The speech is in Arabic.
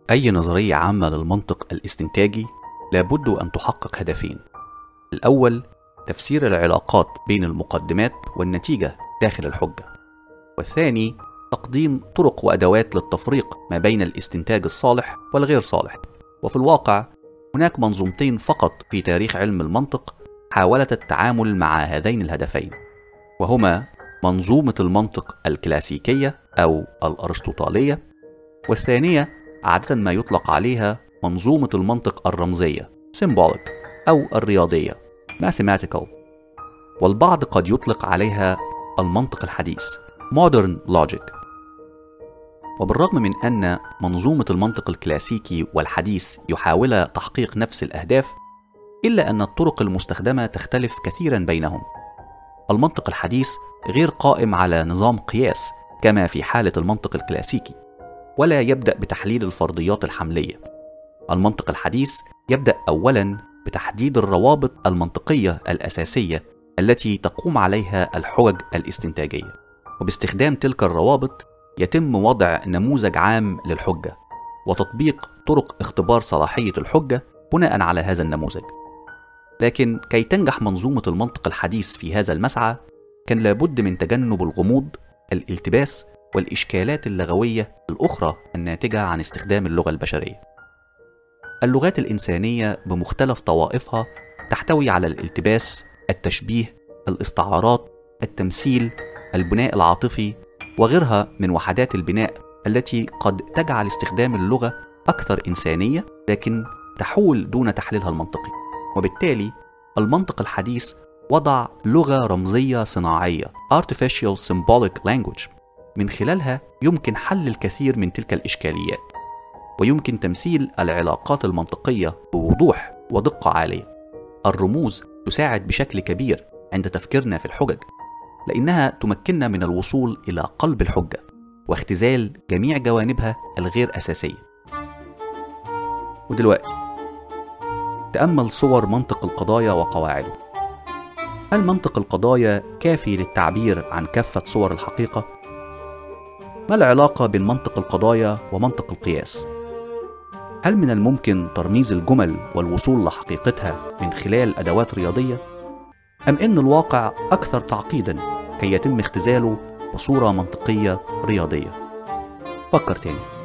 أي نظرية عامة للمنطق الاستنتاجي لابد أن تحقق هدفين: الأول تفسير العلاقات بين المقدمات والنتيجة داخل الحجة، والثاني تقديم طرق وأدوات للتفريق ما بين الاستنتاج الصالح والغير صالح. وفي الواقع هناك منظومتين فقط في تاريخ علم المنطق حاولت التعامل مع هذين الهدفين، وهما منظومة المنطق الكلاسيكية أو الأرسطوطالية، والثانية عادة ما يطلق عليها منظومة المنطق الرمزية symbolic أو الرياضية mathematical، والبعض قد يطلق عليها المنطق الحديث modern logic. وبالرغم من أن منظومة المنطق الكلاسيكي والحديث يحاول تحقيق نفس الأهداف، إلا أن الطرق المستخدمة تختلف كثيرا بينهم. المنطق الحديث غير قائم على نظام قياس كما في حالة المنطق الكلاسيكي، ولا يبدأ بتحليل الفرضيات الحملية. المنطق الحديث يبدأ أولا بتحديد الروابط المنطقية الأساسية التي تقوم عليها الحجج الاستنتاجية، وباستخدام تلك الروابط يتم وضع نموذج عام للحجة وتطبيق طرق اختبار صلاحية الحجة بناء على هذا النموذج. لكن كي تنجح منظومة المنطق الحديث في هذا المسعى كان لابد من تجنب الغموض، الالتباس، والإشكالات اللغوية الأخرى الناتجة عن استخدام اللغة البشرية. اللغات الإنسانية بمختلف طوائفها تحتوي على الالتباس، التشبيه، الاستعارات، التمثيل، البناء العاطفي، وغيرها من وحدات البناء التي قد تجعل استخدام اللغة أكثر إنسانية لكن تحول دون تحليلها المنطقي. وبالتالي المنطق الحديث وضع لغة رمزية صناعية artificial symbolic language، من خلالها يمكن حل الكثير من تلك الإشكاليات، ويمكن تمثيل العلاقات المنطقية بوضوح ودقة عالية. الرموز تساعد بشكل كبير عند تفكيرنا في الحجج، لأنها تمكننا من الوصول إلى قلب الحجة واختزال جميع جوانبها الغير أساسية. ودلوقتي تأمل صور منطق القضايا وقواعده. هل منطق القضايا كافي للتعبير عن كافة صور الحقيقة؟ ما العلاقة بين منطق القضايا ومنطق القياس؟ هل من الممكن ترميز الجمل والوصول لحقيقتها من خلال أدوات رياضية؟ أم إن الواقع أكثر تعقيداً كي يتم اختزاله بصورة منطقية رياضية؟ فكر تاني.